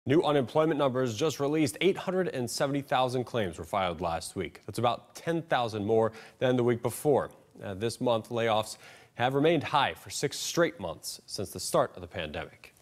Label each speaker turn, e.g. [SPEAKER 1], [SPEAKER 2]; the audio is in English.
[SPEAKER 1] New unemployment numbers just released. 870,000 claims were filed last week. That's about 10,000 more than the week before. This month, layoffs have remained high for 6 straight months since the start of the pandemic.